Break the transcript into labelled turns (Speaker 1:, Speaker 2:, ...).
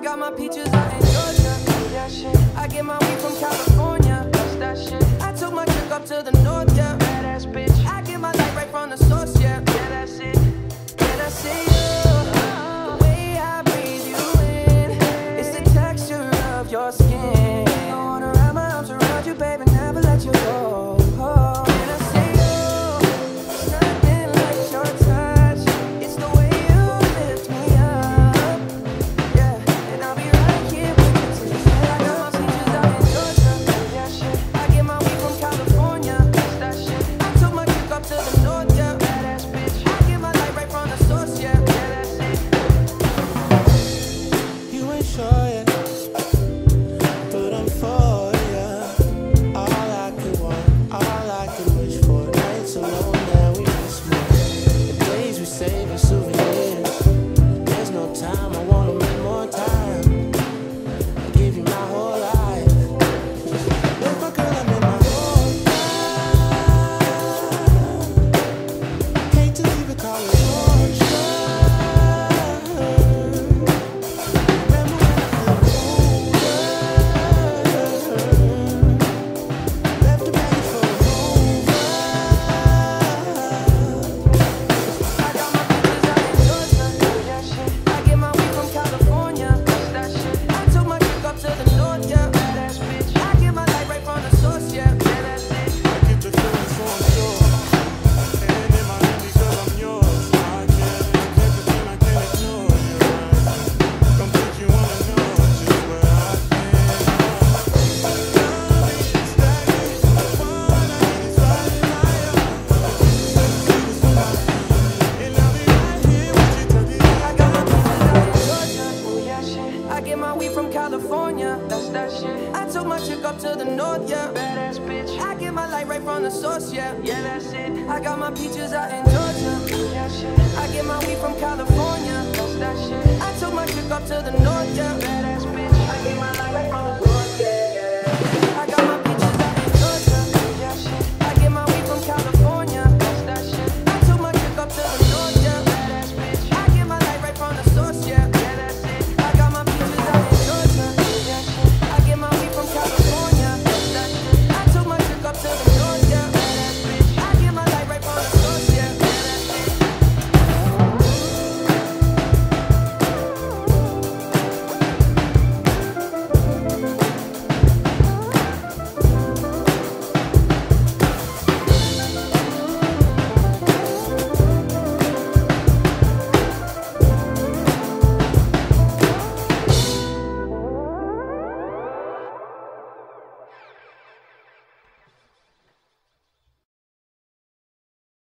Speaker 1: got my peaches out in Georgia. Yeah, shit. I get my weed from California. That's that shit. I took my chick up to the north, yeah. Badass bitch. I get my light right from the source, yeah. Yeah, that's it. Yeah, that's it. The way I breathe you in, it's the texture of your skin. I wanna wrap my arms around you, baby, never let you go. And I say, it's nothing like your touch. It's the way you lift me up. Yeah, and I'll be right here with you till the end. I got my peaches out in Georgia. Yeah, shit. I get my weed from California. That's that shit. I took my chick up to the north, yeah. Badass bitch. I get my light right from the source, yeah. Yeah, that's it.
Speaker 2: You ain't sure yet, but I'm for ya. All I could want, all I could wish for. Nights alone that we miss more. The days we save as souvenirs. There's no time, I wanna make more time. I give you my whole life. With my girl, I'm in my whole life. Hate to leave it, call it torture. Remember when I felt older? Left the bag for a over.
Speaker 1: I got my peaches out in Georgia. Yeah, shit. I get my weed from California. That's that shit. I took my chick up to the north, yeah. Badass bitch. I get my light right from the source, yeah. Yeah, that's it.
Speaker 2: I get the feeling so I'm sure. And in my hand because I'm yours. I can't pretend, I can't ignore you. Don't think you wanna know just where I've been.
Speaker 1: I got my peaches out in Georgia. Oh yeah, shit. I get my weed from California. That's that shit. I took my chick up to the north, yeah. Badass bitch. I get my light right from the source, yeah. Yeah, that's it. I got my peaches out in Georgia. Yeah, shit. I get my weed from California. That's that shit. I took my chick up to the north, yeah. Badass bitch.